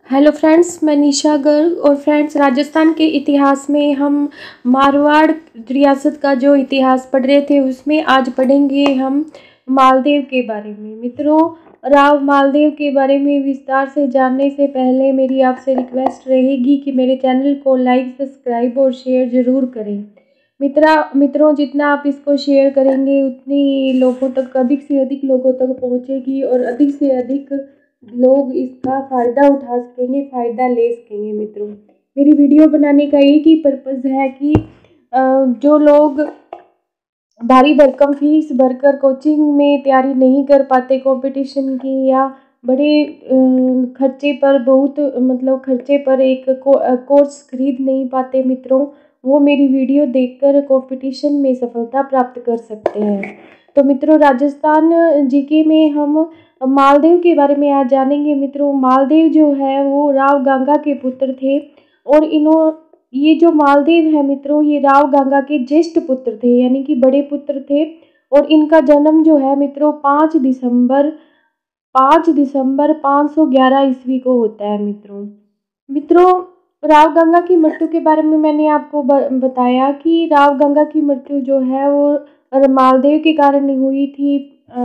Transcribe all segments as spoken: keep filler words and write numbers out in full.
Hello friends, मैं निशा गर्ग। और friends, Rajasthan के इतिहास में हम मारवाड़ रियासत का जो इतिहास पढ़ रहे थे उसमें आज पढ़ेंगे हम मालदेव के बारे में। मित्रों, राव मालदेव के बारे में विस्तार से जानने से पहले मेरी आपसे रिक्वेस्ट रहेगी कि मेरे चैनल को लाइक, सब्सक्राइब और शेयर ज़रूर करें। मित्रा मित्रों जितना आप इसको शेयर करेंगे उतनी लोगों तक, अधिक से अधिक लोगों तक पहुंचेगी और अधिक से अधिक लोग इसका फ़ायदा उठा सकेंगे, फ़ायदा ले सकेंगे। मित्रों, मेरी वीडियो बनाने का एक ही पर्पज़ है कि जो लोग भारी भरकम फीस भरकर कोचिंग में तैयारी नहीं कर पाते कंपटीशन की, या बड़े खर्चे पर बहुत मतलब खर्चे पर एक को, कोर्स खरीद नहीं पाते मित्रों, वो मेरी वीडियो देखकर कंपटीशन में सफलता प्राप्त कर सकते हैं। तो मित्रों, राजस्थान जीके में हम मालदेव के बारे में आज जानेंगे। मित्रों, मालदेव जो है वो राव गंगा के पुत्र थे और इन्हों ये जो मालदेव है मित्रों, ये राव गंगा के ज्येष्ठ पुत्र थे, यानी कि बड़े पुत्र थे। और इनका जन्म जो है मित्रों पाँच दिसंबर पाँच दिसंबर पाँच सौ ग्यारह ईस्वी को होता है। मित्रों मित्रों राव गंगा की मृत्यु के बारे में मैंने आपको बताया कि राव गंगा की मृत्यु जो है वो मालदेव के कारण हुई थी।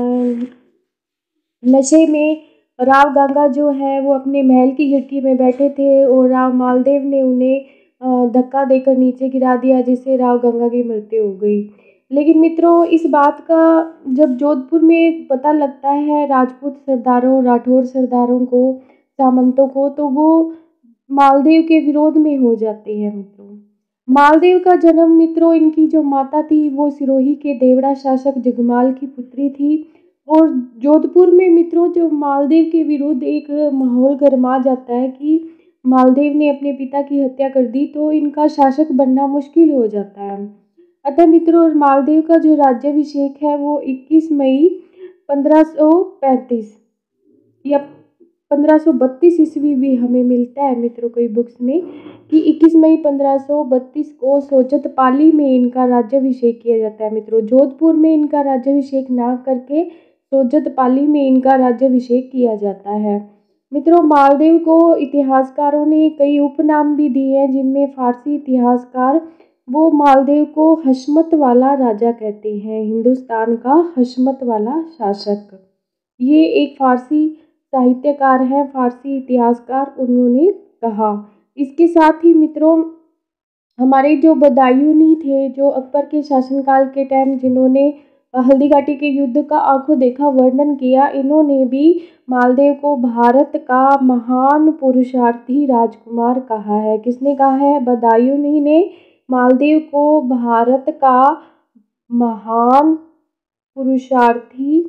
नशे में राव गंगा जो है वो अपने महल की खिड़की में बैठे थे और राव मालदेव ने उन्हें धक्का देकर नीचे गिरा दिया, जिससे राव गंगा की मृत्यु हो गई। लेकिन मित्रों, इस बात का जब जोधपुर में पता लगता है राजपूत सरदारों, राठौर सरदारों को, सामंतों को, तो वो मालदेव के विरोध में हो जाते हैं। मित्रों, मालदेव का जन्म मित्रों, इनकी जो माता थी वो सिरोही के देवड़ा शासक जगमाल की पुत्री थी। और जोधपुर में मित्रों जो मालदेव के विरुद्ध एक माहौल गरमा जाता है कि मालदेव ने अपने पिता की हत्या कर दी, तो इनका शासक बनना मुश्किल हो जाता है। अतः मित्रों, मालदेव का जो राज्याभिषेक है वो इक्कीस मई पंद्रह सौ पैंतीस या पंद्रह सौ बत्तीस ईस्वी भी हमें मिलता है मित्रों कई बुक्स में, कि इक्कीस मई पंद्रह सौ बत्तीस को सोजत पाली में इनका राज्याभिषेक किया जाता है। मित्रों, जोधपुर में इनका राज्याभिषेक ना करके सोजत पाली में इनका राज्याभिषेक किया जाता है। मित्रों, मालदेव को इतिहासकारों ने कई उपनाम भी दिए हैं, जिनमें फारसी इतिहासकार वो मालदेव को हशमत वाला राजा कहते हैं, हिंदुस्तान का हशमत वाला शासक। ये एक फारसी साहित्यकार है, फारसी इतिहासकार, उन्होंने कहा। इसके साथ ही मित्रों, हमारे जो बदायूनी थे, जो अकबर के शासनकाल के टाइम जिन्होंने हल्दी घाटी के युद्ध का आंखों देखा वर्णन किया, इन्होंने भी मालदेव को भारत का महान पुरुषार्थी राजकुमार कहा है। किसने कहा है? बदायूनी ने मालदेव को भारत का महान पुरुषार्थी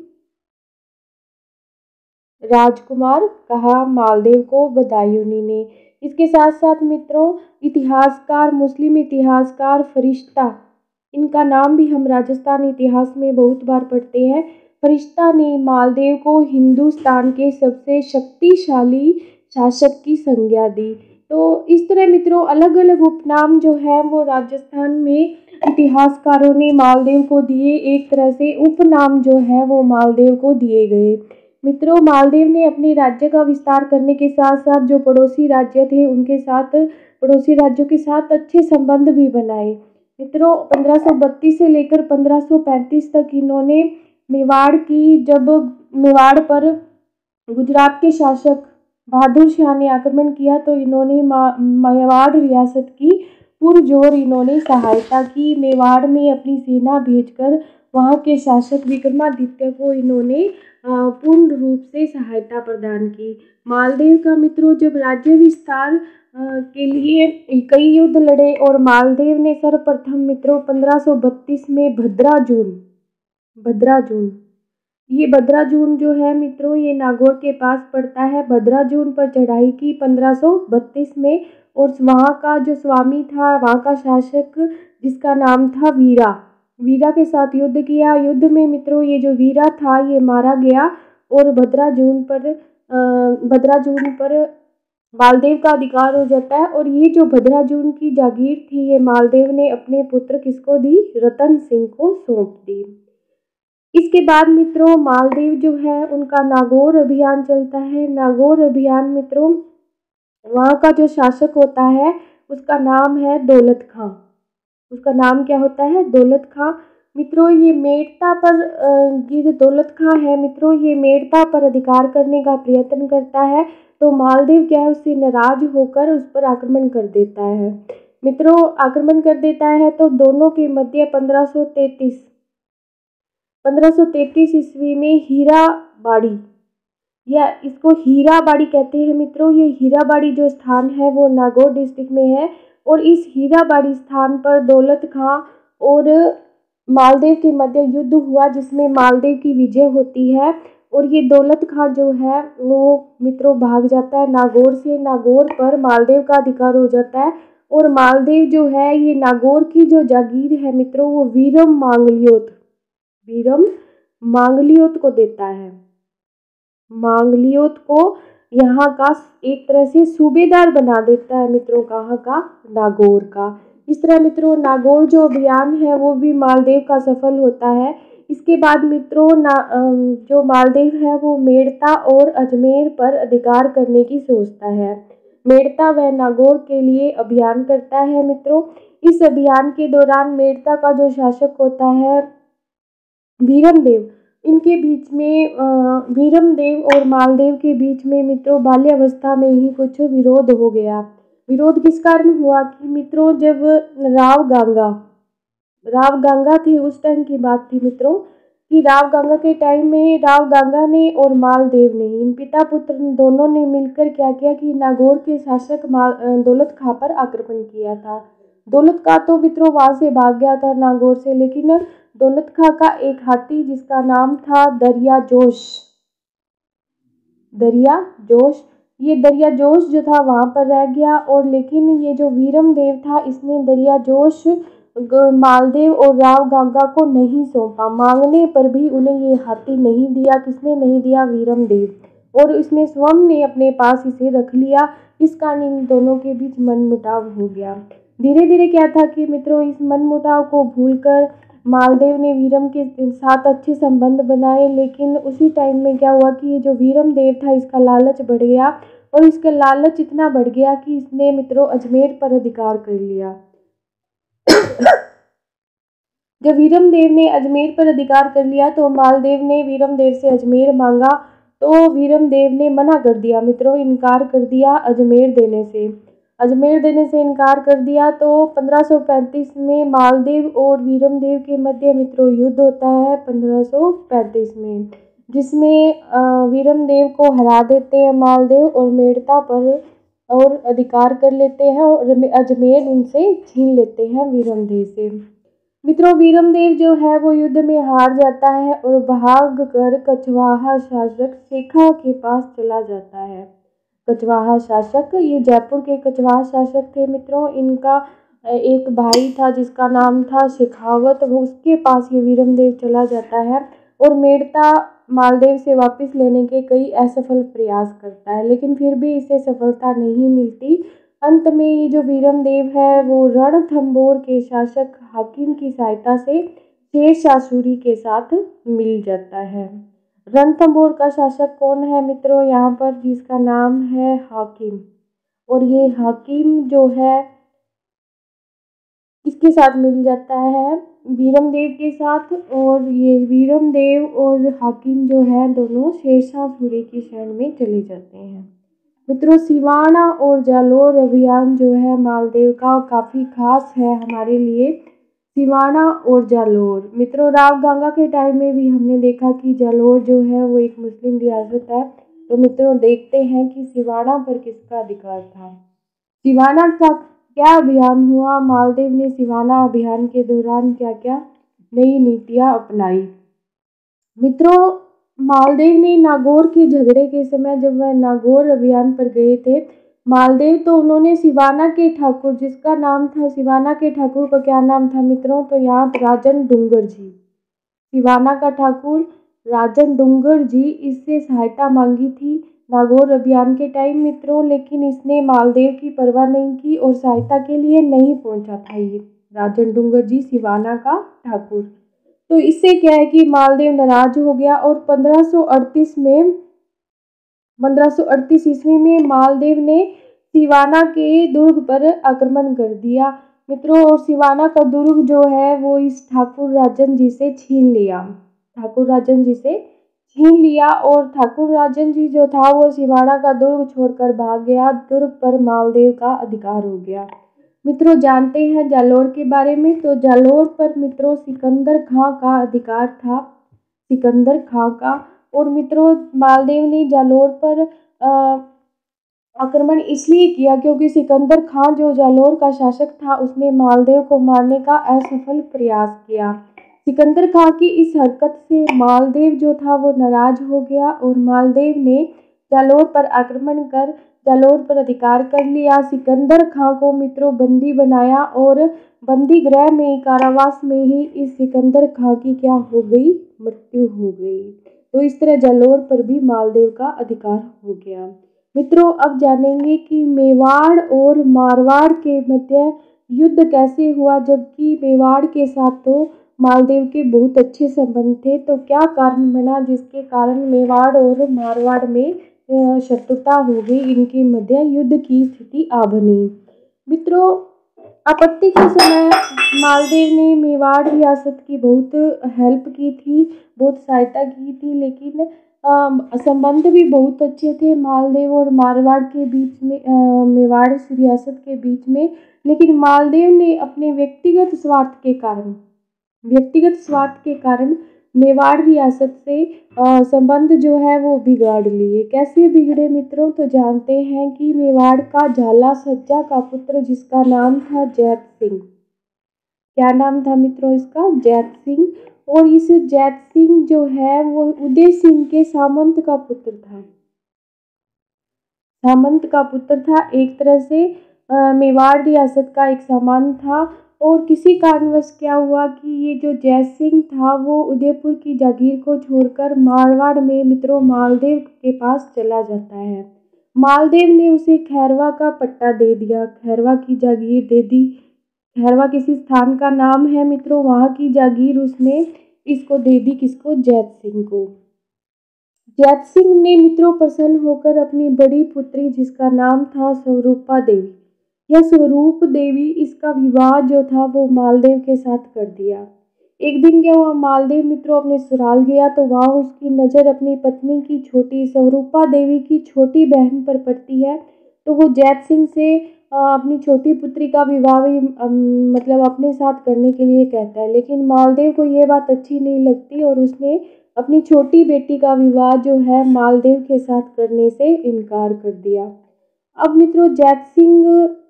राजकुमार कहा, मालदेव को बदायूनी ने। इसके साथ साथ मित्रों, इतिहासकार, मुस्लिम इतिहासकार फरिश्ता, इनका नाम भी हम राजस्थान इतिहास में बहुत बार पढ़ते हैं। फरिश्ता ने मालदेव को हिंदुस्तान के सबसे शक्तिशाली शासक की संज्ञा दी। तो इस तरह मित्रों अलग अलग उपनाम जो है वो राजस्थान में इतिहासकारों ने मालदेव को दिए। एक तरह से उपनाम जो है वो मालदेव को दिए गए। मित्रों, मालदेव ने अपने राज्य का विस्तार करने के साथ साथ जो पड़ोसी राज्य थे उनके साथ, पड़ोसी राज्यों के साथ अच्छे संबंध भी बनाए। मित्रों, पंद्रह सौ बत्तीस से लेकर पंद्रह सौ पैंतीस तक इन्होंने मेवाड़ की, जब मेवाड़ पर गुजरात के शासक बहादुर शाह ने आक्रमण किया, तो इन्होंने मेवाड़ रियासत की पुरजोर इन्होंने सहायता की। मेवाड़ में अपनी सेना भेजकर वहाँ के शासक विक्रमादित्य को इन्होंने पूर्ण रूप से सहायता प्रदान की। मालदेव का मित्रों जब राज्य विस्तार के लिए कई युद्ध लड़े और मालदेव ने सर्वप्रथम मित्रों पंद्रह सौ बत्तीस में भद्राजून भद्राजून ये भद्राजून जो है मित्रों, ये नागौर के पास पड़ता है। भद्राजून पर चढ़ाई की पंद्रह सौ बत्तीस में, और वहाँ का जो स्वामी था, वहाँ का शासक जिसका नाम था वीरा, वीरा के साथ युद्ध किया। युद्ध में मित्रों ये जो वीरा था ये मारा गया और भद्राजून पर भद्राजून पर मालदेव का अधिकार हो जाता है। और ये जो भद्राजून की जागीर थी ये मालदेव ने अपने पुत्र किसको दी? रतन सिंह को सौंप दी। इसके बाद मित्रों मालदेव जो है उनका नागौर अभियान चलता है। नागौर अभियान मित्रों वहाँ का जो शासक होता है उसका नाम है दौलत खां। उसका नाम क्या होता है? दौलत खां। मित्रों ये मेड़ता पर अ, ये जो दौलत खां है मित्रों, ये मेड़ता पर अधिकार करने का प्रयत्न करता है। तो मालदेव क्या है, उससे नाराज होकर उस पर आक्रमण कर देता है। मित्रों आक्रमण कर देता है तो दोनों के मध्य पंद्रह सौ तैंतीस पंद्रह सौ तैंतीस ईस्वी में हीरा बाड़ी, या इसको हीरा बाड़ी कहते हैं मित्रों। ये हीरा बाड़ी जो स्थान है वो नागौर डिस्ट्रिक्ट में है। और इस हीरा बाड़ी स्थान पर दौलत खां और मालदेव के मध्य युद्ध हुआ, जिसमें मालदेव की विजय होती है। और ये दौलत खां जो है वो मित्रों भाग जाता है नागौर से। नागौर पर मालदेव का अधिकार हो जाता है। और मालदेव जो है ये नागौर की जो जागीर है मित्रों, वो वीरम मांगलियोत वीरम मांगलियोत को देता है। मांगलियोत को यहाँ का एक तरह से सूबेदार बना देता है मित्रों, कहाँ का? नागौर का। इस तरह मित्रों नागौर जो अभियान है वो भी मालदेव का सफल होता है। इसके बाद मित्रों ना जो मालदेव है वो मेड़ता और अजमेर पर अधिकार करने की सोचता है। मेड़ता व नागौर के लिए अभियान करता है मित्रों। इस अभियान के दौरान मेड़ता का जो शासक होता है वीरमदेव, इनके बीच में वीरमदेव और मालदेव के बीच में मित्रों बाल्यावस्था में ही कुछ विरोध हो गया। विरोध किस कारण हुआ कि मित्रों जब राव गांगा राव गांगा थे, उस टाइम की बात थी मित्रों कि राव गांगा के टाइम में राव गांगा ने और मालदेव ने, इन पिता पुत्र दोनों ने मिलकर क्या किया कि नागौर के शासक माल दौलत खां पर आक्रमण किया था। दौलत खां तो मित्रों वहां से भाग गया था नागौर से, लेकिन दौलत खां का एक हाथी जिसका नाम था दरिया जोश दरिया जोश ये दरिया जोश जो था वहां पर रह गया। और लेकिन ये जो वीरमदेव था इसने दरिया जोश मालदेव और राव गांगा को नहीं सौंपा। मांगने पर भी उन्हें ये हाथी नहीं दिया। किसने नहीं दिया? वीरमदेव। और इसने स्वयं ने अपने पास इसे रख लिया। इस कारण इन दोनों के बीच मनमुटाव हो गया। धीरे धीरे क्या था कि मित्रों इस मनमुटाव को भूलकर मालदेव ने वीरम के साथ अच्छे संबंध बनाए। लेकिन उसी टाइम में क्या हुआ कि ये जो वीरमदेव था इसका लालच बढ़ गया। और इसका लालच इतना बढ़ गया कि इसने मित्रों अजमेर पर अधिकार कर लिया। जब वीरमदेव ने अजमेर पर अधिकार कर लिया तो मालदेव ने वीरमदेव से अजमेर मांगा, तो वीरमदेव ने मना कर दिया मित्रों, इनकार कर दिया अजमेर देने से अजमेर देने से इनकार कर दिया। तो पंद्रह सौ पैंतीस में मालदेव और वीरमदेव के मध्य मित्रों युद्ध होता है पंद्रह सौ पैंतीस में, जिसमें वीरमदेव को हरा देते हैं मालदेव और मेड़ता पर और अधिकार कर लेते हैं और अजमेर उनसे छीन लेते हैं वीरमदेव से। मित्रों वीरमदेव जो है वो युद्ध में हार जाता है और भाग कर कछवाहा शासक शेखा के पास चला जाता है। कछवाहा शासक, ये जयपुर के कछवाहा शासक थे मित्रों। इनका एक भाई था जिसका नाम था शेखावत, वो उसके पास ये वीरमदेव चला जाता है और मेड़ता मालदेव से वापस लेने के कई असफल प्रयास करता है, लेकिन फिर भी इसे सफलता नहीं मिलती। अंत में ये जो वीरमदेव है वो रणथंभौर के शासक हाकिम की सहायता से शेरशाह सूरी के साथ मिल जाता है। रणथंभौर का शासक कौन है मित्रों? यहाँ पर जिसका नाम है हाकिम। और ये हाकिम जो है इसके साथ मिल जाता है वीरमदेव के साथ। और ये वीरमदेव और हाकिम जो है दोनों शेरशाह सूरी की शरण में चले जाते हैं। मित्रों सिवाना और जालोर अभियान जो है मालदेव का काफ़ी खास है हमारे लिए। सिवाना और जालोर मित्रों राव गांगा के टाइम में भी हमने देखा कि जालोर जो है वो एक मुस्लिम रियासत है। तो मित्रों देखते हैं कि सिवाना पर किसका अधिकार था। सिवाना का क्या अभियान हुआ? मालदेव ने सिवाना अभियान के दौरान क्या क्या नई नीतियां अपनाई। मित्रों मालदेव ने नागौर के झगड़े के समय जब वह नागौर अभियान पर गए थे मालदेव, तो उन्होंने सिवाना के ठाकुर, जिसका नाम था सिवाना के ठाकुर का क्या नाम था मित्रों? तो यहाँ राजन डूंगर जी, सिवाना का ठाकुर राजन डूंगर जी, इससे सहायता मांगी थी नागौर अभियान के टाइम मित्रों। लेकिन इसने मालदेव की परवाह नहीं की और सहायता के लिए नहीं पहुंचा था ये राजन डूंगर जी, सिवाना का ठाकुर। तो इससे क्या है कि मालदेव नाराज हो गया और पंद्रह सौ अड़तीस में पंद्रह सौ अड़तीस ईस्वी में मालदेव ने सिवाना के दुर्ग पर आक्रमण कर दिया मित्रों। और सिवाना का दुर्ग जो है वो इस ठाकुर राजन जी से छीन लिया ठाकुर राजन जी से छीन लिया और ठाकुर राजन जी जो था वो सिवाना का दुर्ग छोड़कर भाग गया। दुर्ग पर मालदेव का अधिकार हो गया। मित्रों जानते हैं जालोर के बारे में। तो जालोर पर मित्रों सिकंदर खां का अधिकार था सिकंदर खां का। और मित्रों मालदेव ने जालोर पर आक्रमण इसलिए किया क्योंकि सिकंदर खां जो जालोर का शासक था उसने मालदेव को मारने का असफल प्रयास किया। सिकंदर खां की इस हरकत से मालदेव जो था वो नाराज हो गया और मालदेव ने जालोर पर आक्रमण कर जालोर पर अधिकार कर लिया। सिकंदर खां को मित्रों बंदी बनाया और बंदी गृह में कारावास में ही इस सिकंदर खां की क्या हो गई मृत्यु हो गई। तो इस तरह जालोर पर भी मालदेव का अधिकार हो गया। मित्रों अब जानेंगे कि मेवाड़ और मारवाड़ के मध्य युद्ध कैसे हुआ। जबकि मेवाड़ के साथ तो मालदेव के बहुत अच्छे संबंध थे, तो क्या कारण बना जिसके कारण मेवाड़ और मारवाड़ में शत्रुता हो गई, इनके मध्य युद्ध की स्थिति आ बनी। मित्रों आपत्ति के समय मालदेव ने मेवाड़ रियासत की बहुत हेल्प की थी, बहुत सहायता की थी, लेकिन संबंध भी बहुत अच्छे थे मालदेव और मारवाड़ के बीच में, आ, मेवाड़ रियासत के बीच में। लेकिन मालदेव ने अपने व्यक्तिगत स्वार्थ के कारण व्यक्तिगत स्वार्थ के कारण मेवाड़ रियासत से संबंध जो है वो बिगाड़ लिए। कैसे बिगड़े मित्रों, तो जानते हैं कि मेवाड़ का झाला सज्जा का पुत्र जिसका नाम था जैत सिंह। क्या नाम था मित्रों इसका? जैत सिंह। और इस जैत सिंह जो है वो उदय सिंह के सामंत का पुत्र था सामंत का पुत्र था एक तरह से मेवाड़ रियासत का एक सामान था। और किसी कारणवश क्या हुआ कि ये जो जैत सिंह था वो उदयपुर की जागीर को छोड़कर मारवाड़ में मित्रों मालदेव के पास चला जाता है। मालदेव ने उसे खैरवा का पट्टा दे दिया, खैरवा की जागीर दे दी। खैरवा किसी स्थान का नाम है मित्रों, वहाँ की जागीर उसने इसको दे दी। किसको? जैत सिंह को। जैत सिंह ने मित्रों प्रसन्न होकर अपनी बड़ी पुत्री जिसका नाम था स्वरूपा देवी, यह स्वरूप देवी इसका विवाह जो था वो मालदेव के साथ कर दिया। एक दिन क्या हुआ, मालदेव मित्रों अपने ससुराल गया तो वहाँ उसकी नज़र अपनी पत्नी की छोटी स्वरूपा देवी की छोटी बहन पर पड़ती है। तो वो जैत सिंह से अपनी छोटी पुत्री का विवाह भी मतलब अपने साथ करने के लिए कहता है। लेकिन मालदेव को ये बात अच्छी नहीं लगती और उसने अपनी छोटी बेटी का विवाह जो है मालदेव के साथ करने से इनकार कर दिया। अब मित्रों जैत सिंह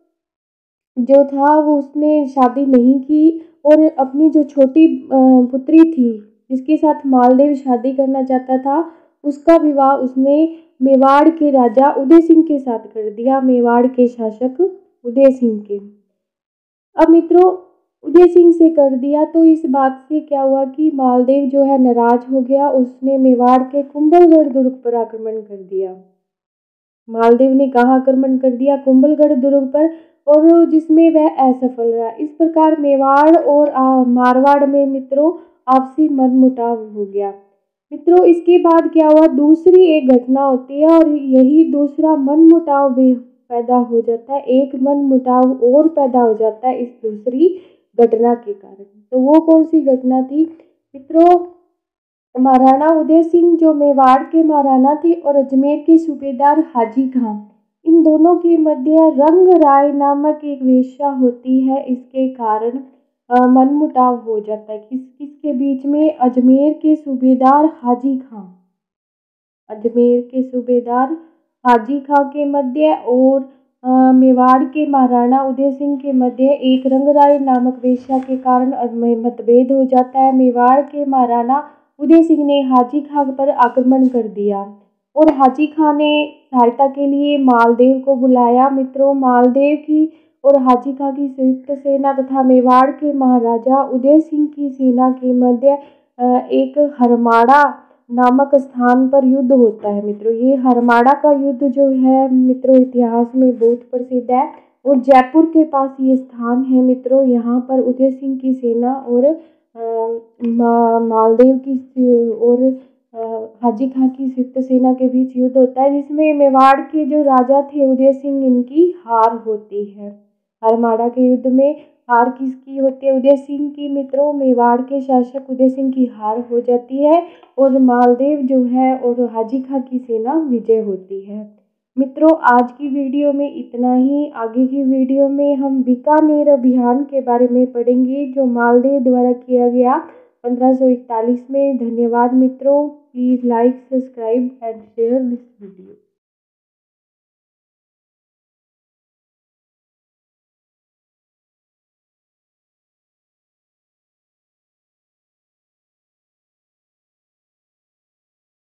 जो था वो उसने शादी नहीं की और अपनी जो छोटी पुत्री थी जिसके साथ मालदेव शादी करना चाहता था उसका विवाह उसने मेवाड़ के राजा उदय सिंह के साथ कर दिया, मेवाड़ के शासक उदय सिंह के। अब मित्रों उदय सिंह से कर दिया तो इस बात से क्या हुआ कि मालदेव जो है नाराज हो गया। उसने मेवाड़ के कुंभलगढ़ दुर्ग पर आक्रमण कर दिया। मालदेव ने कहाँ आक्रमण कर दिया? कुंभलगढ़ दुर्ग पर, और जिसमें वह असफल रहा। इस प्रकार मेवाड़ और मारवाड़ में मित्रों आपसी मनमुटाव हो गया। मित्रों इसके बाद क्या हुआ, दूसरी एक घटना होती है और यही दूसरा मनमुटाव भी पैदा हो जाता है। एक मनमुटाव और पैदा हो जाता है इस दूसरी घटना के कारण। तो वो कौन सी घटना थी मित्रों? महाराणा उदय सिंह जो मेवाड़ के महाराणा थे और अजमेर के सूबेदार हाजी खां, इन दोनों के मध्य रंग राय नामक एक वेश्या होती है। इसके कारण मनमुटाव हो जाता है। किस किसके बीच में? अजमेर के सूबेदार हाजी खां अजमेर के सूबेदार हाजी खां के मध्य और मेवाड़ के महाराणा उदय सिंह के मध्य एक रंगराय नामक वेश्या के कारण मतभेद हो जाता है। मेवाड़ के महाराणा उदय सिंह ने हाजी खां पर आक्रमण कर दिया और हाजी खां ने सहायता के लिए मालदेव को बुलाया। मित्रों मालदेव की और हाजी खां की संयुक्त सेना तथा मेवाड़ के महाराजा उदय सिंह की सेना के मध्य एक हरमाड़ा नामक स्थान पर युद्ध होता है। मित्रों ये हरमाड़ा का युद्ध जो है मित्रों इतिहास में बहुत प्रसिद्ध है और जयपुर के पास ये स्थान है। मित्रों यहाँ पर उदय सिंह की सेना और मा, मालदेव की और हाजी खां की संयुक्त सेना के बीच युद्ध होता है, जिसमें मेवाड़ के जो राजा थे उदय सिंह, इनकी हार होती है। हरमाड़ा के युद्ध में हार किसकी होती है? उदय सिंह की। मित्रों, मेवाड़ के शासक उदय सिंह की हार हो जाती है और मालदेव जो है और हाजी खां की सेना विजय होती है। मित्रों, आज की वीडियो में इतना ही। आगे की वीडियो में हम बीकानेर अभियान के बारे में पढ़ेंगे, जो मालदेव द्वारा किया गया पंद्रह सौ इकतालीस में। धन्यवाद मित्रों। Please like, subscribe and share this video.